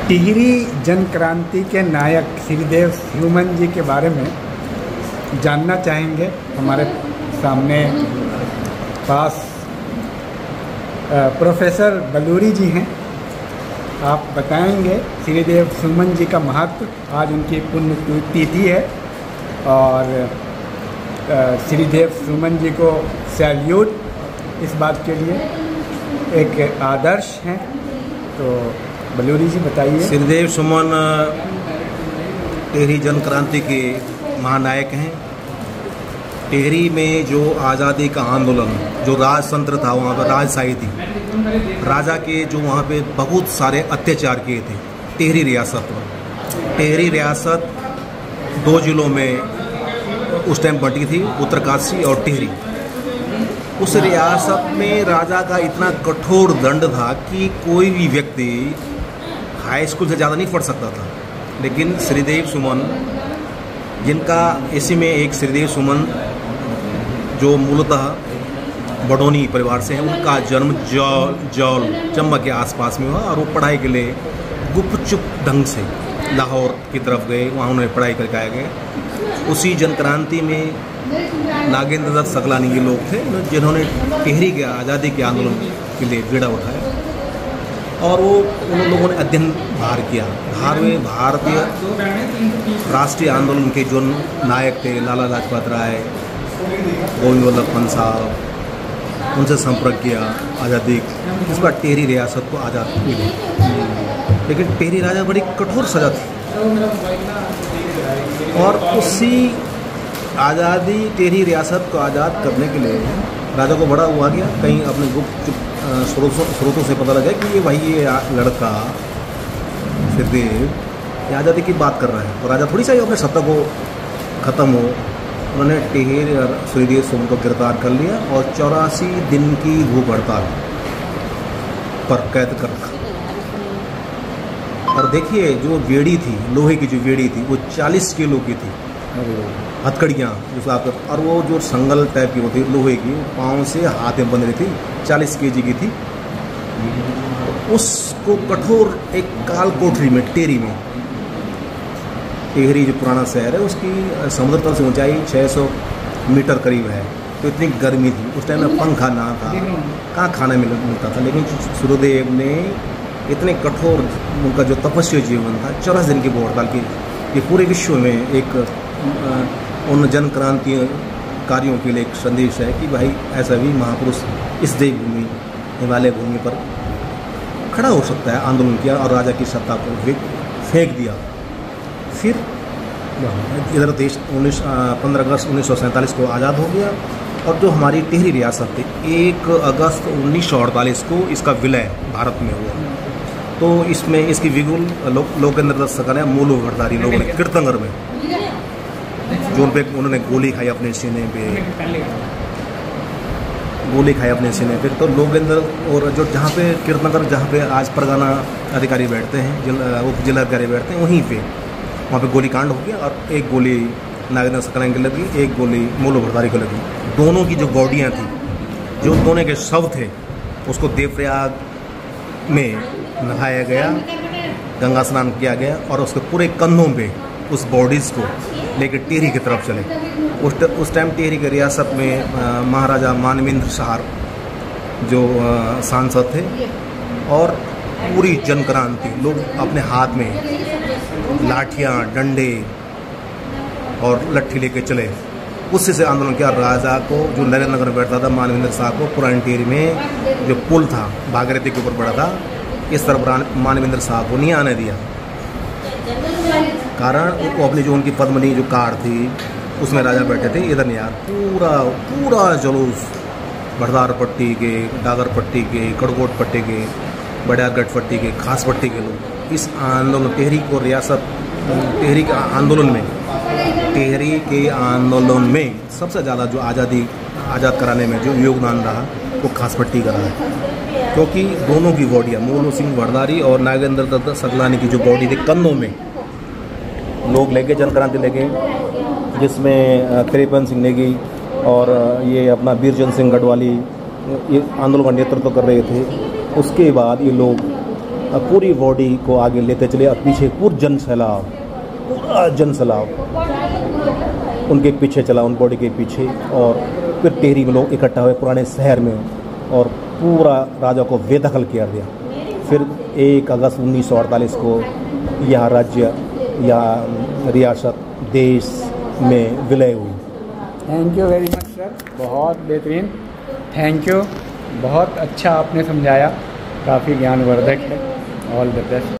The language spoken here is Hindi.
टिहरी जन क्रांति के नायक श्रीदेव सुमन जी के बारे में जानना चाहेंगे। हमारे सामने पास प्रोफेसर बलूरी जी हैं। आप बताएंगे श्रीदेव सुमन जी का महत्व। आज उनकी पुण्य तिथि है और श्रीदेव सुमन जी को सैल्यूट इस बात के लिए, एक आदर्श हैं। तो बलूरी जी बताइए। श्रीदेव सुमन टिहरी जन क्रांति के महानायक हैं। टिहरी में जो आज़ादी का आंदोलन, जो राजतंत्र था, वहाँ पर राजशाही थी, राजा के जो वहाँ पे बहुत सारे अत्याचार किए थे टिहरी रियासत में। टिहरी रियासत 2 जिलों में उस टाइम बंटी थी, उत्तरकाशी और टिहरी। उस रियासत में राजा का इतना कठोर दंड था कि कोई भी व्यक्ति हाई स्कूल से ज़्यादा नहीं पढ़ सकता था। लेकिन श्रीदेव सुमन, जिनका इसी में एक श्रीदेव सुमन जो मूलतः बडोनी परिवार से हैं, उनका जन्म जौल चंबा के आसपास में हुआ और वो पढ़ाई के लिए गुपचुप ढंग से लाहौर की तरफ गए। वहाँ उन्हें पढ़ाई करके आए गए। उसी जन क्रांति में नागेंद्र दत्त सकलानी ये लोग थे जिन्होंने टिहरी के आज़ादी के आंदोलन के लिए बीड़ा उठाया और वो उन लोगों ने अध्ययन बाहर किया। बाहर में भारतीय राष्ट्रीय आंदोलन के जो नायक थे, लाला लाजपत राय, गोविंद वल्लभ पंत साहब, उनसे संपर्क किया। आज़ादी इस बार टिहरी रियासत को आज़ाद मिली, लेकिन टिहरी राजा बड़ी कठोर सजा थी और उसी आज़ादी टिहरी रियासत को आज़ाद करने के लिए राजा को बड़ा हुआ गया। कहीं अपने गुप्त स्रोतों से पता लगा कि ये लड़का श्रीदेव आज़ादी की बात कर रहा है, तो राजा थोड़ी सा अपने सत्ता को ख़त्म हो, उन्होंने टिहरी और श्रीदेव सुमन को गिरफ्तार कर लिया और 84 दिन की भूख हड़ताल पर कैद कर रखा। और देखिए, जो बेड़ी थी, लोहे की जो बेड़ी थी, वो 40 किलो की थी। हथकड़ियाँ जिसको आप, और वो जो संगल टाइप की होती लोहे की, पाँव से हाथ में बंध रही थी, 40 kg की थी। उसको कठोर एक काल कोठरी में, टिहरी में, टिहरी जो पुराना शहर है उसकी समुद्र तल से ऊंचाई 600 मीटर करीब है। तो इतनी गर्मी थी उस टाइम में, पंखा ना था, कहाँ खाना मिलता था। लेकिन सूर्यदेव ने इतने कठोर, उनका जो तपस्वी जीवन था, 84 दिन की भूख हड़ताल की, ये पूरे विश्व में एक उन जन क्रांति कार्यों के लिए एक संदेश है कि भाई ऐसा भी महापुरुष इस देवभूमि, हिमालय भूमि पर खड़ा हो सकता है। आंदोलन किया और राजा की सत्ता को फेंक दिया। फिर इधर देश 15 अगस्त 1947 को आज़ाद हो गया और जो हमारी टिहरी रियासत थी, 1 अगस्त 1948 को इसका विलय भारत में हुआ। तो इसमें इसकी विगुल लोकेंद्र दत्त सकलानी मूल भरदारी लोगों ने कीर्तनगर में, जो उन पे उन्होंने गोली खाई अपने सीने पे, गोली खाई अपने सीने पे। तो लोकेंद्र और जो जहाँ पे कीर्तनगर, जहाँ पे आज परगना अधिकारी बैठते हैं, उप जिलाधिकारी बैठते हैं, वहीं पे वहाँ पे गोली कांड हो गया और एक गोली नागेंद्र सकलानी की लगी, एक गोली मूल भरदारी को लगी। दोनों की जो बॉडियाँ थी, जो दोनों के शव थे, उसको देवप्रयाग में नहाया गया, गंगा स्नान किया गया और उसके पूरे कंधों पे उस बॉडीज़ को लेकर टिहरी की तरफ चले। उस टाइम टिहरी की रियासत में महाराजा मानवेंद्र शाह जो सांसद थे और पूरी जन क्रांति, लोग अपने हाथ में लाठियाँ, डंडे और लट्ठी लेके चले। उससे से आंदोलन किया। राजा को, जो नरेंद्र नगर में बैठता था, मानवेंद्र शाह को पुरानी टिहरी में जो पुल था भागीरथी के ऊपर पड़ा था, इस तरफ मानवेंद्र शाह को नहीं आने दिया। कारण वो अपनी जो उनकी पद्मनी जो कार थी उसमें राजा बैठे थे, इधर नहीं यार। पूरा जुलूस भरदार पट्टी के, डागर पट्टी के, कड़कोट पट्टी के, बड़ियारगढ़ पट्टी के, खास पट्टी के लोग इस आंदोलन, टिहरी को रियासत, टिहरी के आंदोलन में सबसे ज़्यादा जो आज़ाद कराने में जो योगदान रहा वो खास पट्टी का रहा है। क्योंकि दोनों की बॉडियाँ, मोलू सिंह भरदारी और नागेंद्र दत्त सकलानी की जो बॉडी थी, कंधों में लोग लेके जन क्रांति लेके, जिसमें कृपन सिंह नेगी और ये अपना बीरचंद सिंह गढ़वाली ये आंदोलन का नेतृत्व कर रहे थे। उसके बाद ये लोग पूरी बॉडी को आगे लेते चले और पीछे पूरा जन सैलाब उनके पीछे चला, उन बॉडी के पीछे। और फिर टेहरी में लोग इकट्ठा हुए पुराने शहर में और पूरा राजा को बेदखल कर दिया। फिर 1 अगस्त 1948 को यह राज्य या रियासत देश में विलय हुई। Thank you very much sir, बहुत बेहतरीन, थैंक यू, बहुत अच्छा आपने समझाया, काफ़ी ज्ञानवर्धक है। All the best.